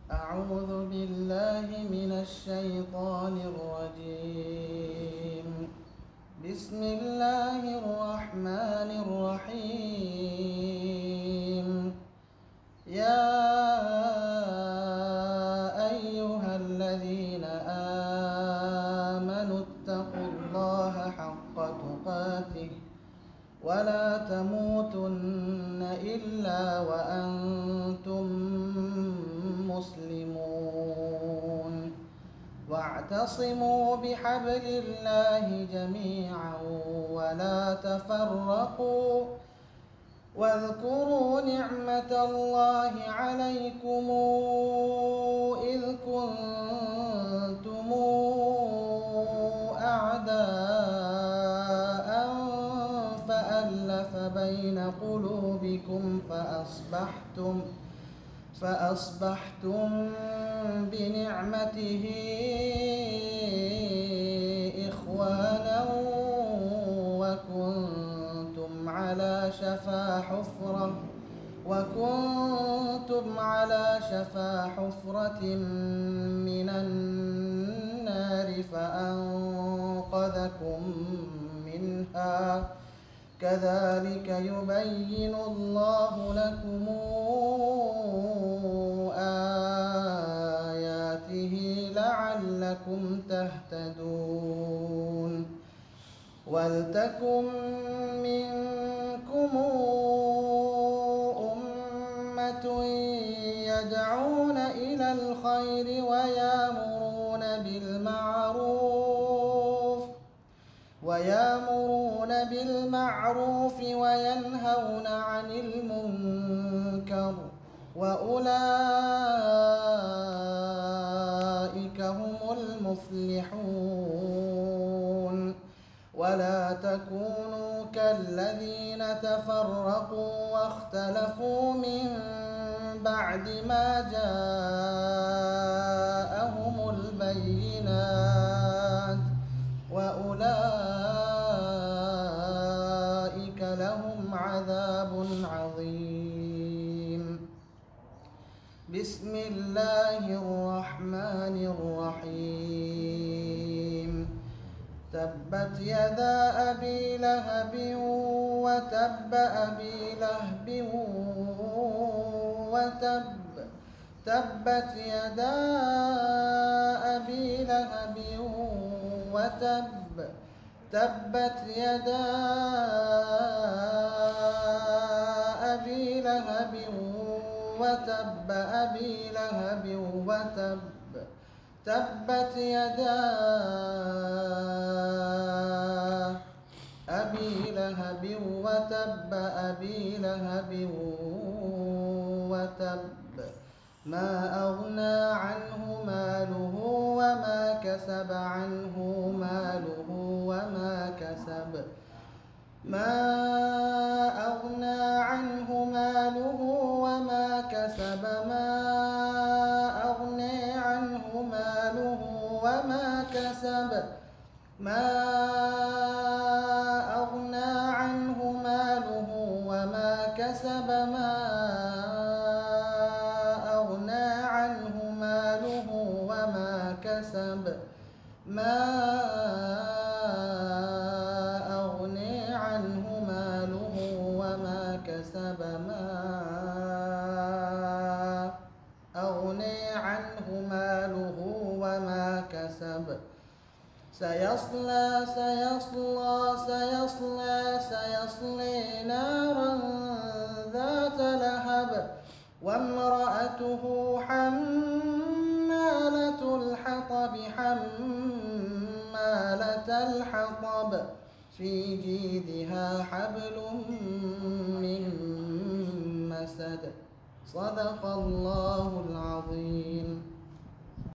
أعوذ بالله من الشيطان الرجيم. بسم الله الرحمن الرحيم. يا أيها الذين آمنوا اتقوا الله حق تقاته ولا تموتن إلا وأنتم مسلمون. واعتصموا بحبل الله جميعا ولا تفرقوا واذكروا نعمة الله عليكم إذ كنتم أعداء فألف بين قلوبكم فأصبحتم بنعمته إخوانا وكنتم على شفا حفرة من النار فأنقذكم منها. كذلك يبين الله لكم آياته لعلكم تهتدون. ولتكن منكم أمة يدعون إلى الخير ويأمرون بالمعروف وينهون عن المنكر وأولئك هم المفلحون. ولا تكونوا كالذين تفرقوا واختلفوا من بعد ما جاءهم البينات وأولئك لهم عذاب عظيم. بسم الله الرحمن الرحيم. تبت يدا أبي لهب وتب تبت يدا أبي لهب تبت يدا أبي لهب وتب تبت يدا أبي لهب وتب ما أغنى عنه ماله وما كسب ما أغنى عنه ماله وما كسب سيصلي نارا ذات لهب وامرأته حمالة الحطب في جيدها حبل من مسد. صدق الله العظيم.